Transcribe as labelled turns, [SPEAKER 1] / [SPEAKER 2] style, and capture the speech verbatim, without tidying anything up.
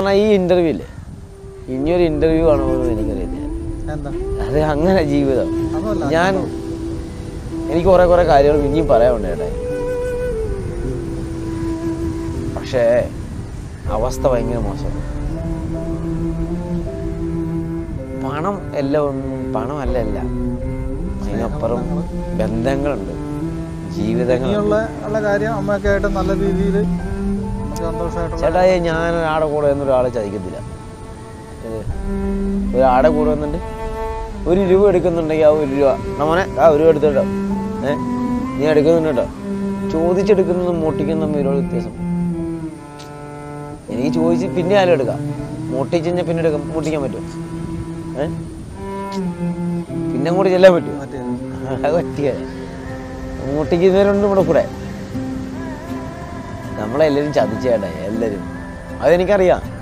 [SPEAKER 1] ഈ ഇന്റർവ്യൂ ഇല്ലേ, ഇനിയൊരു ഇന്റർവ്യൂ ആണോ എനിക്കറിയില്ല. അത് അങ്ങനെ ജീവിതം. ഞാൻ എനിക്ക് കുറെ കുറെ കാര്യങ്ങൾ ഇനിയും പറയാനുണ്ട് ചേട്ടാ. പക്ഷേ അവസ്ഥ ഭയങ്കര മോശമാണ്. പണം എല്ലാം ഒന്നും പണമല്ല അല്ല, അതിനപ്പുറം ബന്ധങ്ങളുണ്ട്, ജീവിതങ്ങളുള്ള
[SPEAKER 2] കാര്യം. അമ്മയൊക്കെ ആയിട്ട് നല്ല രീതിയിൽ
[SPEAKER 1] ചേട്ടാ. ഞാൻ ഒരാടെ കൂടെ ഒന്നും ഒരാളെ ചതിക്കത്തില്ല. ഒരാടെ കൂടെ വന്നിട്ട് ഒരു രൂപ എടുക്കുന്നുണ്ടെങ്കിൽ ആ ഒരു രൂപ നമ്മനെ ആ ഒരു രൂപ എടുത്തോട്ടോ, ഏഹ് നീ എടുക്കുന്നുണ്ട് കേട്ടോ. ചോദിച്ചെടുക്കുന്നതും മോട്ടിക്കുന്നതും തമ്മിൽ ഒരുപാട് വ്യത്യാസം. എനിക്ക് ചോദിച്ച് പിന്നെ ആരും എടുക്കാം, മോട്ടിച്ച് കഴിഞ്ഞാൽ പിന്നെ എടുക്കാം, മോട്ടിക്കാൻ പറ്റും. ഏഹ് പിന്നെ അങ്ങോട്ട് ചെല്ലാൻ പറ്റും. അത് പറ്റിയ മോട്ടിക്കുന്നവരുണ്ട് നമ്മുടെ കൂടെ. നമ്മളെല്ലാവരും ചതിച്ചേട്ടാ, എല്ലാവരും. അതെനിക്കറിയാം.